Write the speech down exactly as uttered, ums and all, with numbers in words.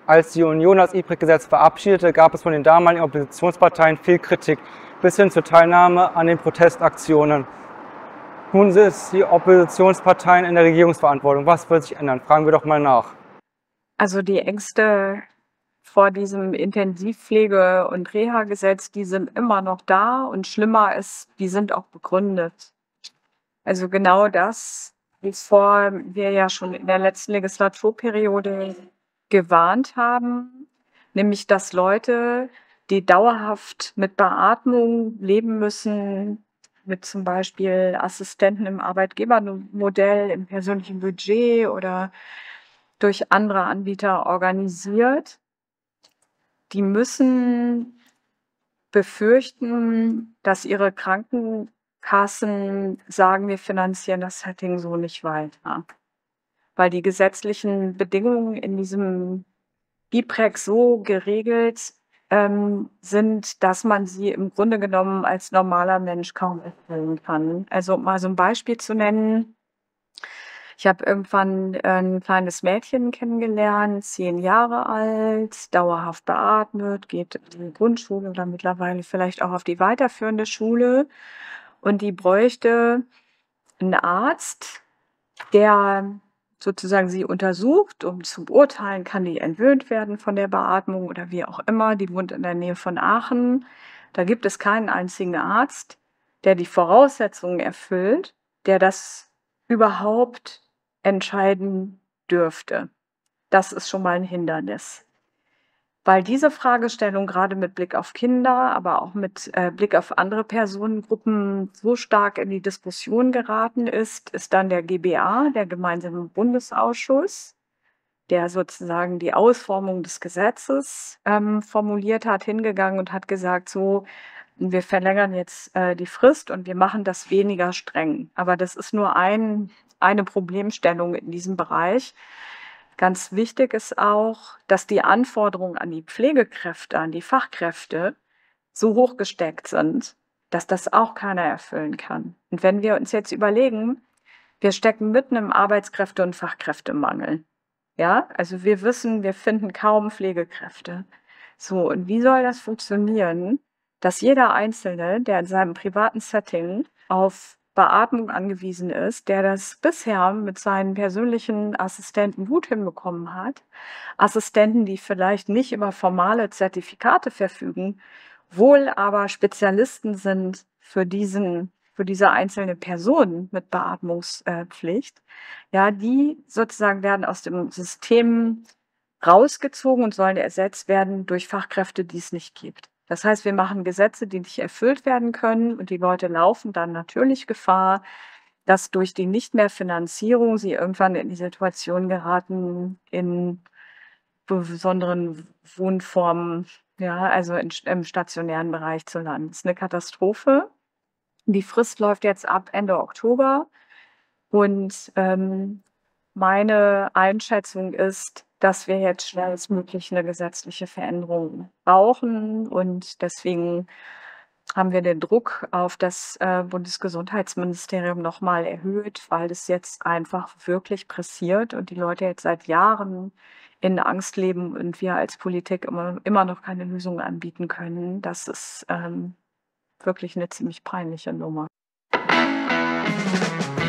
Als die Union das I P R E C-Gesetz verabschiedete, gab es von den damaligen Oppositionsparteien viel Kritik, bis hin zur Teilnahme an den Protestaktionen. Nun sind die Oppositionsparteien in der Regierungsverantwortung. Was wird sich ändern? Fragen wir doch mal nach. Also die Ängste vor diesem Intensivpflege- und Reha-Gesetz, die sind immer noch da und schlimmer ist, die sind auch begründet. Also genau das, wovor wir ja schon in der letzten Legislaturperiode gewarnt haben, nämlich dass Leute, die dauerhaft mit Beatmung leben müssen, mit zum Beispiel Assistenten im Arbeitgebermodell, im persönlichen Budget oder durch andere Anbieter organisiert, die müssen befürchten, dass ihre Krankenkassen sagen, wir finanzieren das Setting so nicht weiter. Weil die gesetzlichen Bedingungen in diesem I P R E C so geregelt ähm, sind, dass man sie im Grunde genommen als normaler Mensch kaum erfüllen kann. Also um mal so ein Beispiel zu nennen. Ich habe irgendwann ein kleines Mädchen kennengelernt, zehn Jahre alt, dauerhaft beatmet, geht in die Grundschule oder mittlerweile vielleicht auch auf die weiterführende Schule. Und die bräuchte einen Arzt, der sozusagen sie untersucht, um zu beurteilen, kann die entwöhnt werden von der Beatmung oder wie auch immer. Die wohnt in der Nähe von Aachen. Da gibt es keinen einzigen Arzt, der die Voraussetzungen erfüllt, der das überhaupt entscheiden dürfte. Das ist schon mal ein Hindernis. Weil diese Fragestellung gerade mit Blick auf Kinder, aber auch mit äh, Blick auf andere Personengruppen so stark in die Diskussion geraten ist, ist dann der G B A, der Gemeinsame Bundesausschuss, der sozusagen die Ausformung des Gesetzes ähm, formuliert hat, hingegangen und hat gesagt, so, wir verlängern jetzt äh, die Frist und wir machen das weniger streng. Aber das ist nur ein, eine Problemstellung in diesem Bereich. Ganz wichtig ist auch, dass die Anforderungen an die Pflegekräfte, an die Fachkräfte so hoch gesteckt sind, dass das auch keiner erfüllen kann. Und wenn wir uns jetzt überlegen, wir stecken mitten im Arbeitskräfte- und Fachkräftemangel. Ja, also wir wissen, wir finden kaum Pflegekräfte. So, und wie soll das funktionieren, dass jeder Einzelne, der in seinem privaten Setting auf Beatmung angewiesen ist, der das bisher mit seinen persönlichen Assistenten gut hinbekommen hat, Assistenten, die vielleicht nicht über formale Zertifikate verfügen, wohl aber Spezialisten sind für diesen, für diese einzelne Person mit Beatmungspflicht, ja, die sozusagen werden aus dem System rausgezogen und sollen ersetzt werden durch Fachkräfte, die es nicht gibt. Das heißt, wir machen Gesetze, die nicht erfüllt werden können und die Leute laufen dann natürlich Gefahr, dass durch die Nicht-mehr-Finanzierung sie irgendwann in die Situation geraten, in besonderen Wohnformen, ja, also in, im stationären Bereich zu landen. Das ist eine Katastrophe. Die Frist läuft jetzt ab Ende Oktober und ähm, meine Einschätzung ist, dass wir jetzt schnellstmöglich eine gesetzliche Veränderung brauchen und deswegen haben wir den Druck auf das äh, Bundesgesundheitsministerium noch mal erhöht, weil es jetzt einfach wirklich pressiert und die Leute jetzt seit Jahren in Angst leben und wir als Politik immer immer noch keine Lösung anbieten können. Das ist ähm, wirklich eine ziemlich peinliche Nummer.